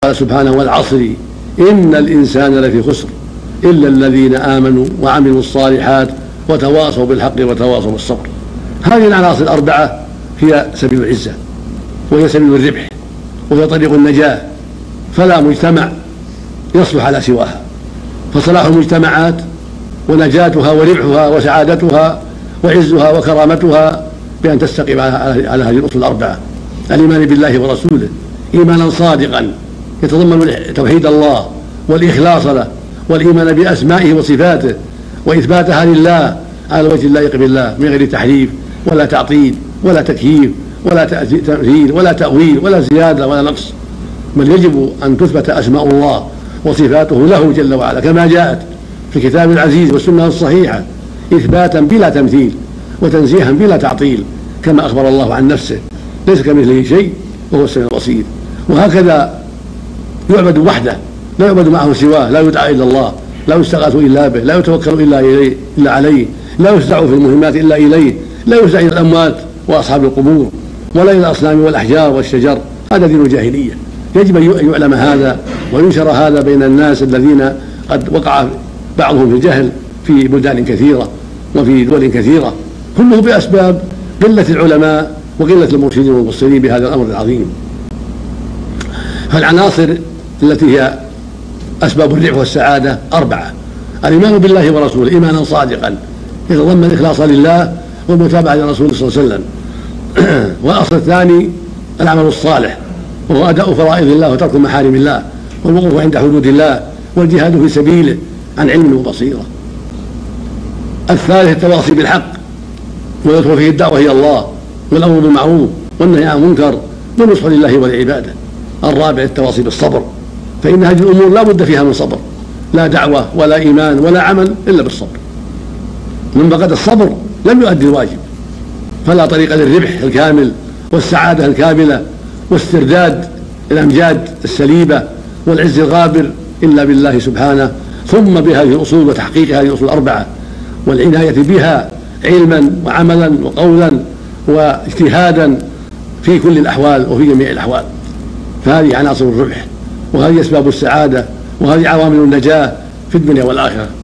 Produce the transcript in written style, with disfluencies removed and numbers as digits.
قال سبحانه: والعصر إن الإنسان لفي خسر إلا الذين آمنوا وعملوا الصالحات وتواصوا بالحق وتواصوا بالصبر. هذه العناصر الأربعة هي سبيل العزة، وهي سبيل الربح، وهي طريق النجاة، فلا مجتمع يصلح على سواها. فصلاح المجتمعات ونجاتها وربحها وسعادتها وعزها وكرامتها بأن تستقيم على هذه الأصول الأربعة: الإيمان بالله ورسوله إيمانا صادقا يتضمن توحيد الله والإخلاص له، والإيمان بأسمائه وصفاته وإثباتها لله على الوجه اللائق بالله من غير تحريف ولا تعطيل ولا تكييف ولا تمثيل ولا تأويل ولا زيادة ولا نقص، بل يجب أن تثبت أسماء الله وصفاته له جل وعلا كما جاءت في الكتاب العزيز والسنة الصحيحة، إثباتا بلا تمثيل وتنزيها بلا تعطيل، كما أخبر الله عن نفسه: ليس كمثله شيء وهو السميع البصير. وهكذا يعبد وحده، لا يعبد معه سواه، لا يدعى إلا الله، لا يستغاث إلا به، لا يتوكل إلا عليه، لا يفزع في المهمات إلا إليه، لا يفزع إلى الأموات وأصحاب القبور ولا إلى الأصنام والأحجار والشجر. هذا دين الجاهلية، يجب أن يعلم هذا وينشر هذا بين الناس الذين قد وقع بعضهم في الجهل في بلدان كثيرة وفي دول كثيرة، كله بأسباب قلة العلماء وقلة المرشدين والمبصرين بهذا الأمر العظيم. فالعناصر التي هي أسباب الربح والسعادة أربعة: الإيمان بالله ورسوله إيمانا صادقا يتضمن الإخلاص لله والمتابعة لرسوله صلى الله عليه وسلم. والأصل الثاني العمل الصالح، وهو أداء فرائض الله وترك محارم الله والوقوف عند حدود الله والجهاد في سبيله عن علم وبصيرة. الثالث التواصي بالحق، ويدخل فيه الدعوة إلى الله والأمر بالمعروف والنهي عن المنكر والنصح لله ولعباده. الرابع التواصي بالصبر، فإن هذه الأمور لا بد فيها من صبر، لا دعوة ولا إيمان ولا عمل إلا بالصبر. من فقد الصبر لم يؤدي الواجب، فلا طريق للربح الكامل والسعادة الكاملة واسترداد الأمجاد السليبة والعز الغابر إلا بالله سبحانه، ثم بهذه الأصول وتحقيق هذه الأصول الأربعة والعناية بها علما وعملا وقولا واجتهادا في كل الأحوال وفي جميع الأحوال. فهذه عناصر الربح، وهذه أسباب السعادة، وهذه عوامل النجاة في الدنيا والآخرة.